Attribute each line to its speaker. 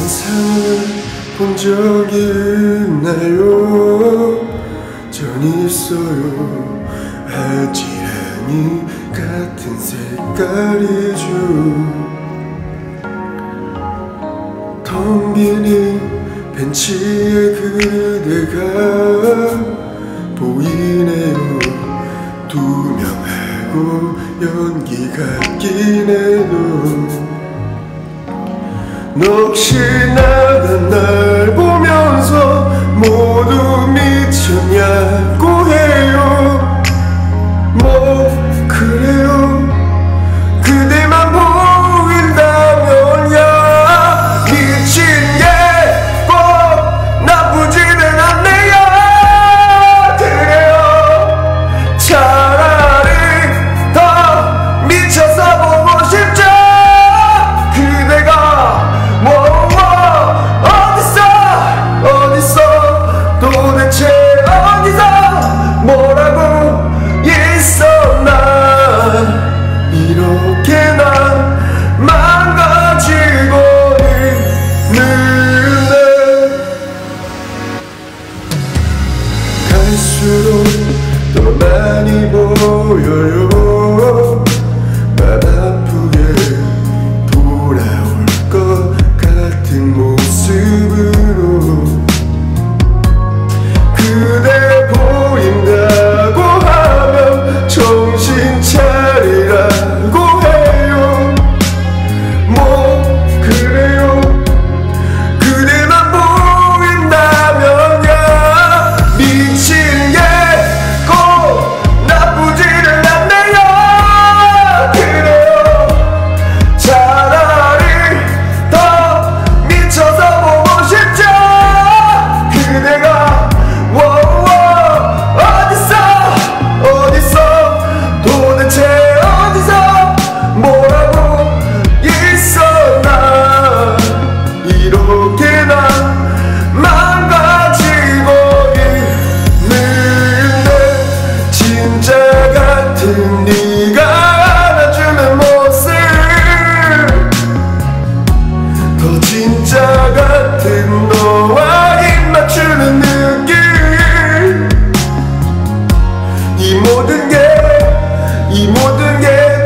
Speaker 1: 환상을 본 적이 있나요? 전 있어요. 아지랑이 같은 색깔이죠. 텅 빈 이 벤치에 그대가 보이네요. 투명하고 연기 같긴 해도 넋이 나간 날 보면서 모두 미쳤냐고 해요. 뭐 그래요. 그대만 보인다면 야 미친 게 꼭 나쁘지는 않네요. 그래요. 차라리 더 미쳐서 보고 싶죠. 그대가 어딨어 도대체 어디서 뭐라고 있어. 난 이렇게 난 망가지고 있는데 갈수록 더 많이 보여요. 맘 아프게 돌아올 것 같은 모습으로 그대 보인다고 하면 정신 차리라고 해요. 뭐 그래요. 그대만 보인다면 야 미친 게 꼭 나쁘지는 않네요. 그래요. 차라리 더 미쳐서 보고 싶죠. 그대가 어딨어 도대체 어디서 뭐라고 있어. 난 이렇게 난 망가지고 있는데 진짜 같은 네가 안아주는 모습 더 진짜 같은 너와 입 맞추는 느낌 이 모든 게